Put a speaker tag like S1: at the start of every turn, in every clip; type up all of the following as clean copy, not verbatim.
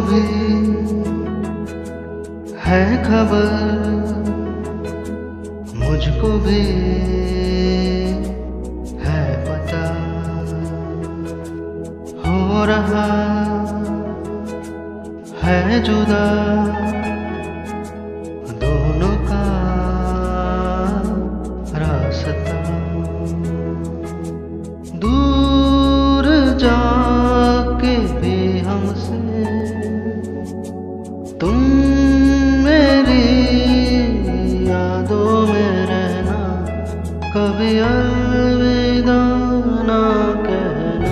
S1: भी है खबर, मुझको भी है पता, हो रहा है जुदा दोनों का रास्ता। दूर जाके भी हमसे तुम मेरी यादों में रहना, कभी अलविदा ना कहना,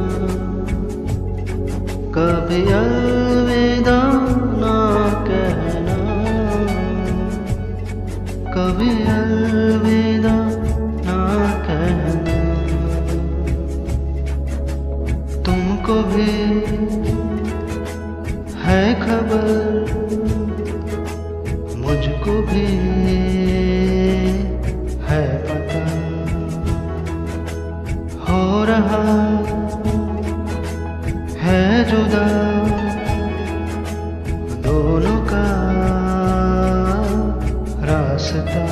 S1: कभी अलविदा ना कहना, कभी अलविदा ना कहना। तुमको भी है खबर, मुझको भी है पता, हो रहा है जुदा दोनों का रास्ता।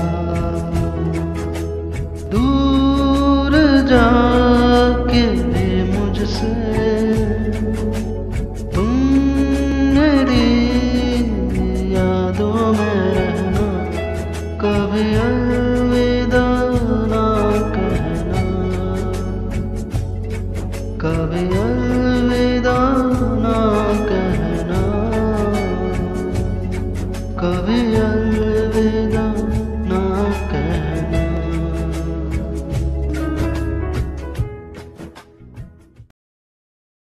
S1: दूर जाके भी मुझसे